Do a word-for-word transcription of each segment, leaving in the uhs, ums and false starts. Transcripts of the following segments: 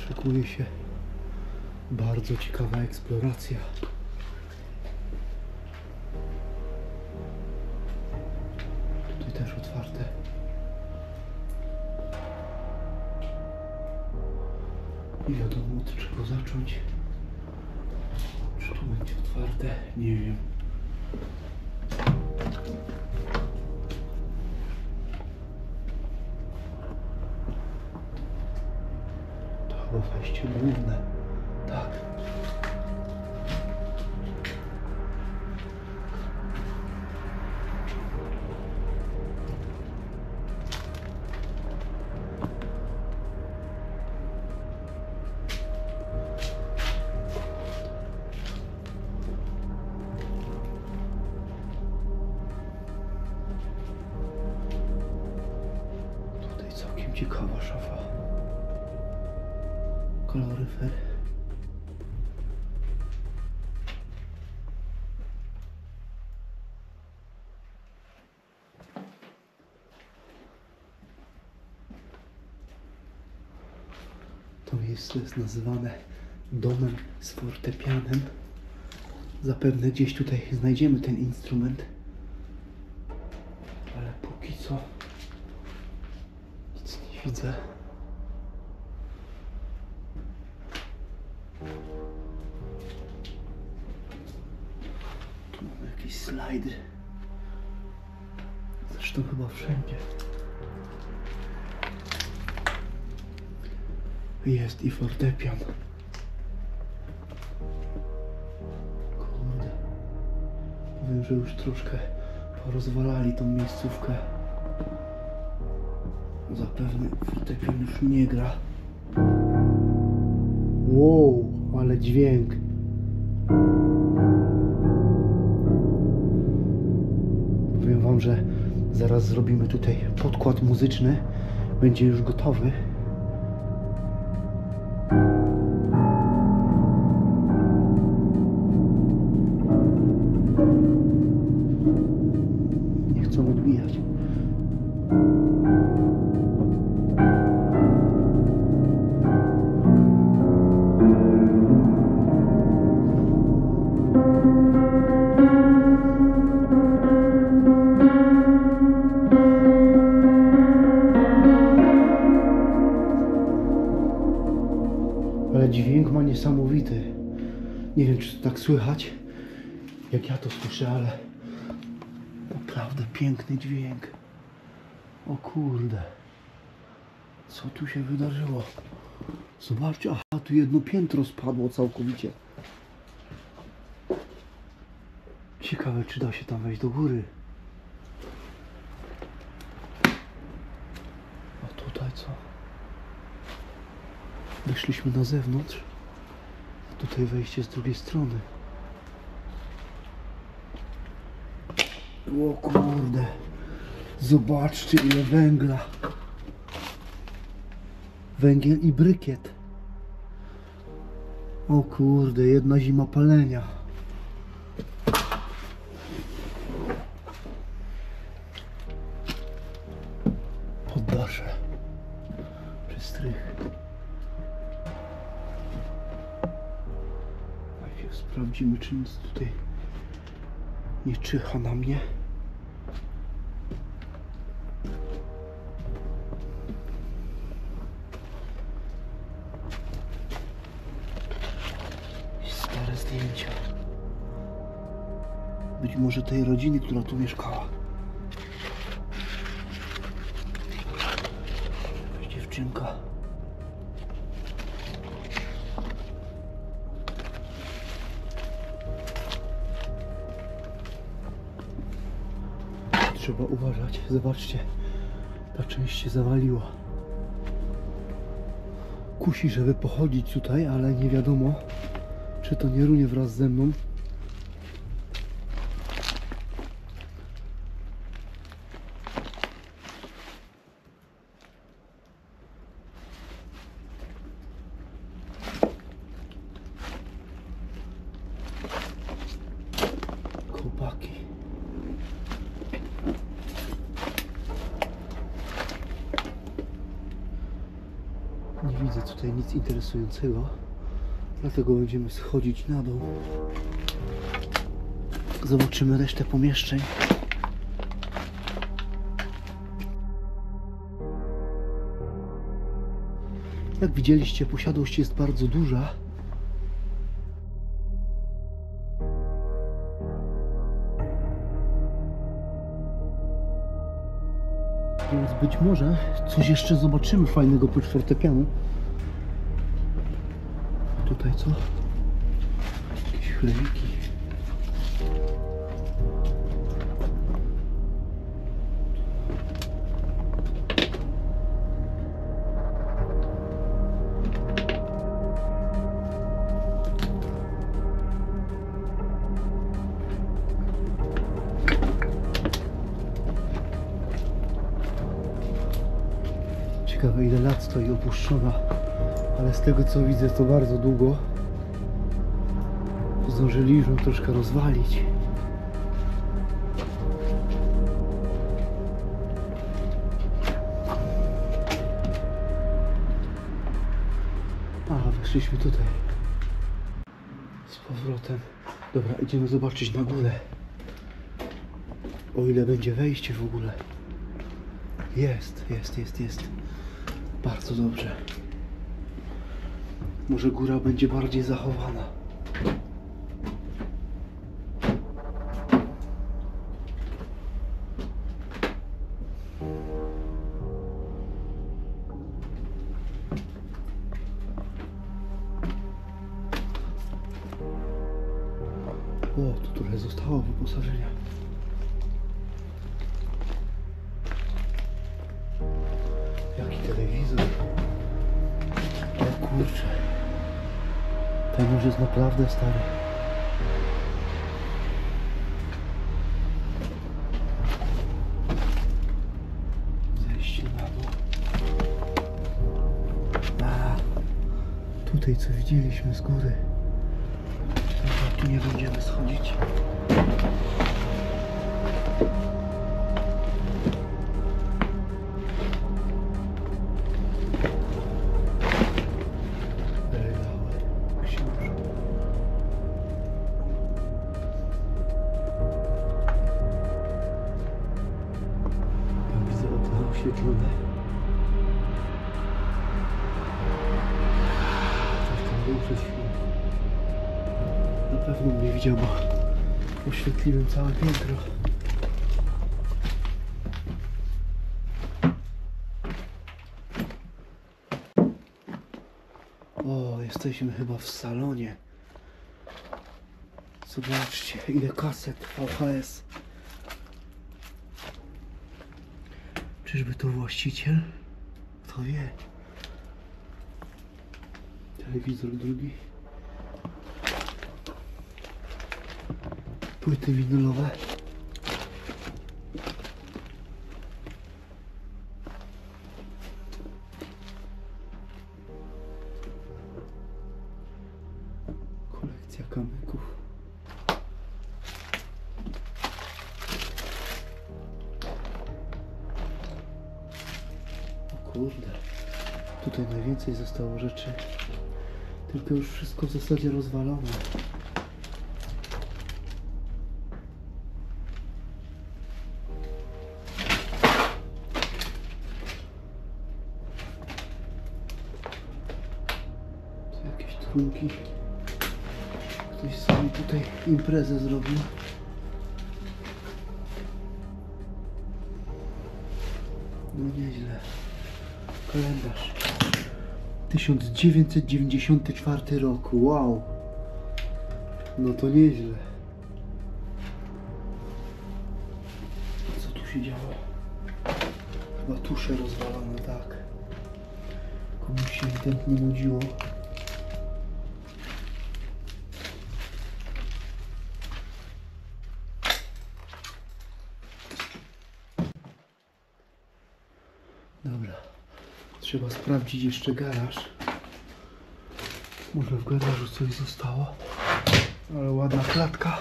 Szykuje się bardzo ciekawa eksploracja. Tutaj też otwarte. Nie wiadomo od czego zacząć. Czy tu będzie otwarte? Nie wiem. To chyba wejście główne. Tak. Całkiem ciekawa szafa. Kaloryfer. To miejsce jest nazywane domem z fortepianem. Zapewne gdzieś tutaj znajdziemy ten instrument. Ale póki co nic nie widzę. Tu mamy jakieś slajdy. Zresztą chyba wszędzie. Jest i fortepian. Kurde. Powiem, że już troszkę porozwalali tą miejscówkę. Zapewne fortepian już nie gra. Wow, ale dźwięk. Powiem wam, że zaraz zrobimy tutaj podkład muzyczny. Będzie już gotowy. Nie chcą odbijać. Ale dźwięk ma niesamowity. Nie wiem, czy to tak słychać, jak ja to słyszę, ale naprawdę piękny dźwięk. O kurde. Co tu się wydarzyło? Zobaczcie, aha, tu jedno piętro spadło całkowicie. Ciekawe, czy da się tam wejść do góry. A tutaj co? Wyszliśmy na zewnątrz. A tutaj wejście z drugiej strony. O kurde. Zobaczcie, ile węgla. Węgiel i brykiet. O kurde, jedna zima palenia. Poddasze. Przystrych. Najpierw sprawdzimy, czy nic tutaj nie czyha na mnie. Stare zdjęcia. Być może tej rodziny, która tu mieszkała. Jakaś dziewczynka. Trzeba uważać. Zobaczcie, ta część się zawaliła. Kusi, żeby pochodzić tutaj, ale nie wiadomo, czy to nie runie wraz ze mną. Chłopaki. Nie widzę tutaj nic interesującego, dlatego będziemy schodzić na dół. Zobaczymy resztę pomieszczeń. Jak widzieliście, posiadłość jest bardzo duża. Więc być może coś jeszcze zobaczymy fajnego pod fortepianu. Tutaj co? Jakieś chlebiki. Ciekawe, ile lat stoi opuszczona, ale z tego co widzę, to bardzo długo. Zdążyli już ją troszkę rozwalić. A, weszliśmy tutaj z powrotem. Dobra, idziemy zobaczyć na górę, o ile będzie wejście w ogóle. Jest, jest, jest, jest. Bardzo dobrze. Może góra będzie bardziej zachowana. O, tu trochę zostało wyposażenia. Jaki telewizor. O kurczę. Ten już jest naprawdę stary. Zejście na dół. A, tutaj co widzieliśmy z góry. Dobra, tu nie będziemy schodzić. Oświetlone. Coś tam był przed chwilą. Na pewno mnie widział, bo oświetliłem całe piętro. O, jesteśmy chyba w salonie. Zobaczcie, ile kaset V H S. Czyżby to właściciel? Kto wie? Telewizor drugi. Płyty winylowe. Kolekcja kamyków. Kurde, tutaj najwięcej zostało rzeczy, tylko już wszystko w zasadzie rozwalone. Tu jakieś trunki. Ktoś sobie tutaj imprezę zrobił. No nieźle. Kalendarz. tysiąc dziewięćset dziewięćdziesiąty czwarty rok. Wow. No to nieźle. Co tu się działo? Chyba tusze rozwalone, tak. Komuś się ewidentnie nudziło. Dobra. Trzeba sprawdzić jeszcze garaż. Może w garażu coś zostało. Ale ładna klatka.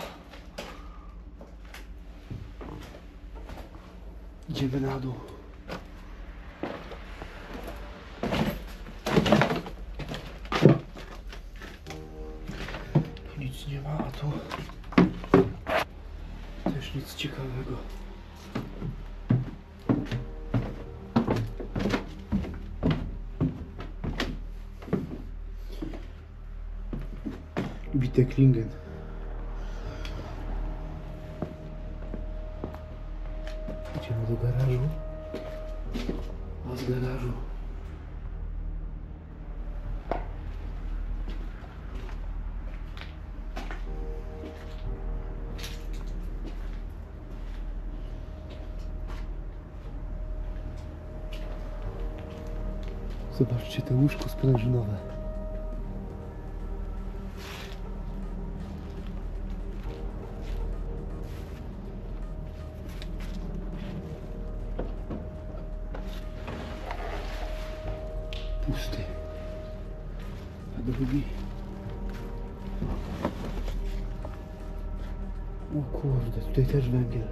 Idziemy na dół. tu też nic ciekawego. Bite klingen. Idziemy do garażu. A z garażu zobaczcie te łóżko sprężynowe. Pusty. A drugi. O kurde, tutaj też węgiel.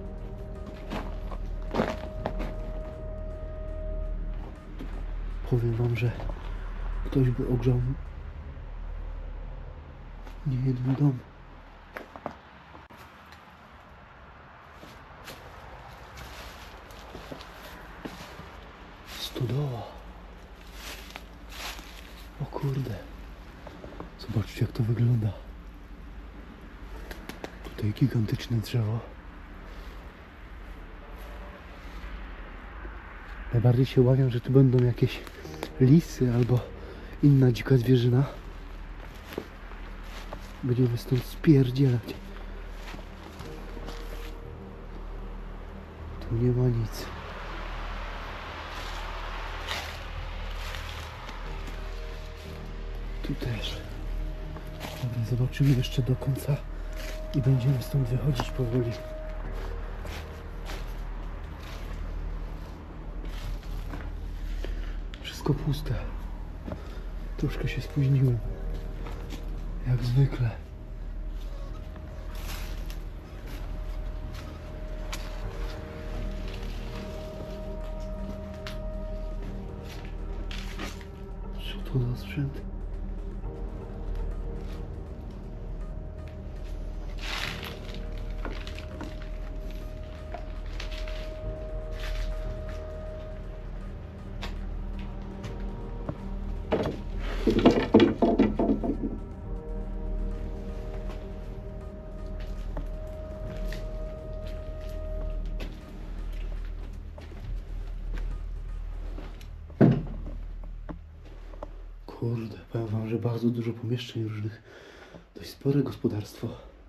Powiem wam, że ktoś by ogrzał nie jeden dom. Stodoła. O kurde. Zobaczcie, jak to wygląda. Tutaj gigantyczne drzewo. Najbardziej się obawiam, że tu będą jakieś lisy albo inna dzika zwierzyna. Będziemy stąd spierdzielać. Tu nie ma nic. Tu też. Dobra, zobaczymy jeszcze do końca i będziemy stąd wychodzić powoli. Wszystko puste. Troszkę się spóźniłem. Jak zwykle. Co to za sprzęt? Kurde, powiem wam, że bardzo dużo pomieszczeń różnych. Dość spore gospodarstwo.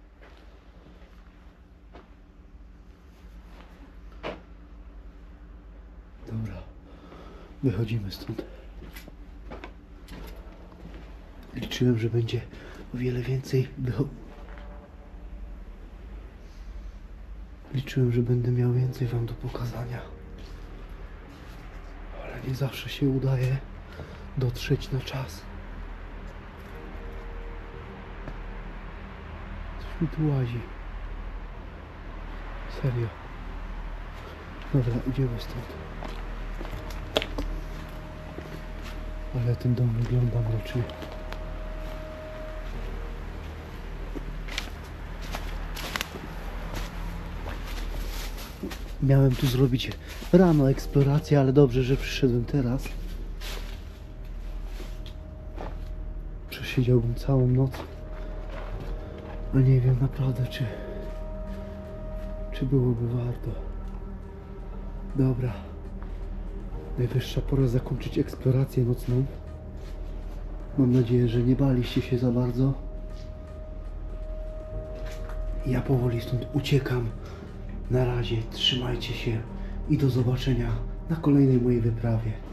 Dobra, wychodzimy stąd. Liczyłem, że będzie o wiele więcej. Liczyłem, że będę miał więcej wam do pokazania. Ale nie zawsze się udaje dotrzeć na czas. Coś mi tu łazi. Serio. Dobra, idziemy stąd. Ale ten dom wygląda mrocznie. Miałem tu zrobić rano eksplorację, ale dobrze, że przyszedłem teraz. Przesiedziałbym całą noc. A nie wiem naprawdę, czy czy byłoby warto. Dobra. Najwyższa pora zakończyć eksplorację nocną. Mam nadzieję, że nie baliście się za bardzo. Ja powoli stąd uciekam. Na razie trzymajcie się i do zobaczenia na kolejnej mojej wyprawie.